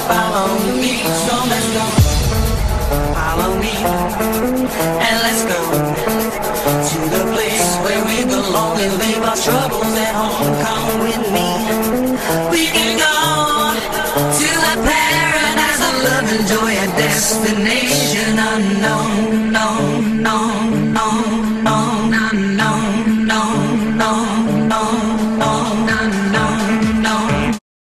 follow me, so let's go. Follow me, and let's go to the place where we belong and leave our troubles at home. Come with me, we can go to a paradise of love and joy, a destination unknown, known, known, known, known, unknown, known, known, known, known, unknown, known.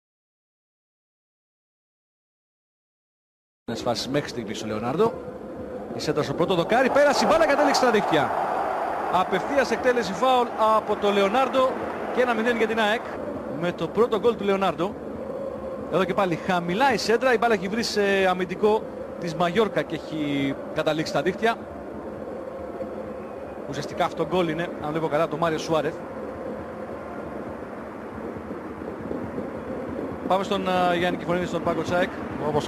Σφάσεις μέχρι στιγμής ο Λεωνάρντο. Η σέντρα στο πρώτο δοκάρι, πέρασε η μπάλα, κατέληξε στα δίχτυα. Απευθείας εκτέλεση φάουλ από το Λεωνάρντο και 1-0 για την ΑΕΚ με το πρώτο γκολ του Λεωνάρντο. Εδώ και πάλι χαμηλά η σέντρα, η μπάλα έχει βρει σε αμυντικό της Μαγιόρκα και έχει καταλήξει στα δίχτυα. Ουσιαστικά αυτό γκολ είναι, αν βλέπω καλά, το Μάριο Σουάρεθ. Πάμε στον Γιάννη Κιφωνίδη, στον πάγκο της ΑΕΚ.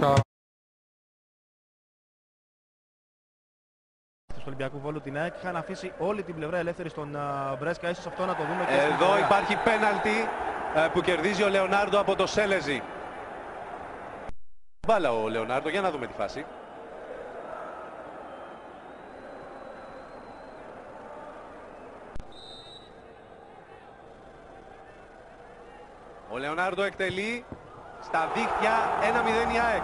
Του Ολυμπιακού Βόλου την ΑΕΚ είχαν αφήσει όλη την πλευρά ελεύθερη στον Μπρέσκα. Ίσως αυτό να το δούμε και στην εδώ πορεία. υπάρχει πέναλτι που κερδίζει ο Λεωνάρντο από το Σέλεζι. Μπάλα ο Λεωνάρντο, για να δούμε τη φάση. Ο Λεωνάρντο εκτελεί στα δίχτυα, 1-0 η ΑΕΚ.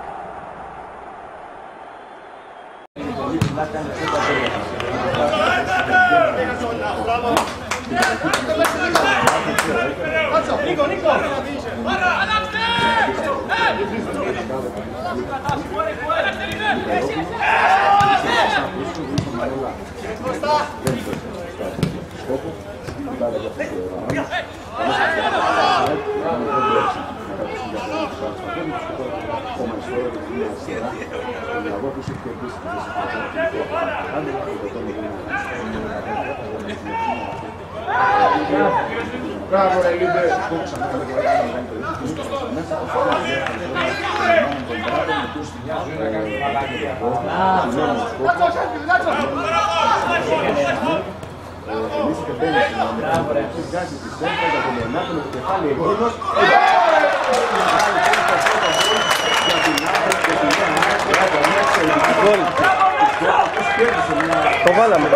Bravo, Elite. Το βάλαμε.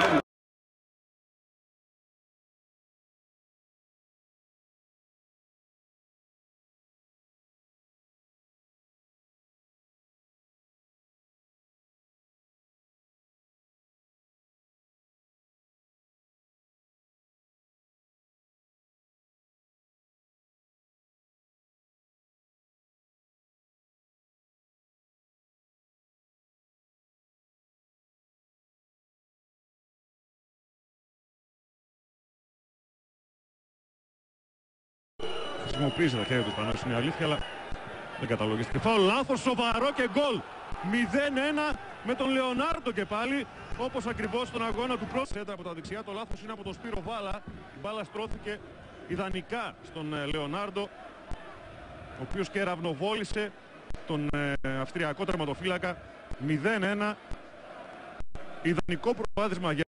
Χρησιμοποίησε τα χέρια του πάνω, είναι αλήθεια, αλλά δεν καταλογίστηκε. Φάουλ, λάθος, σοβαρό και γκολ. 0-1 με τον Λεωνάρντο και πάλι, όπως ακριβώς στον αγώνα του πρώτου. Σέντρα από τα δεξιά, το λάθος είναι από τον Σπύρο Βάλα. Η μπάλα στρώθηκε ιδανικά στον Λεωνάρντο, ο οποίος και ραυνοβόλησε τον αυστριακό τερματοφύλακα. 0-1, ιδανικό προβάδισμα για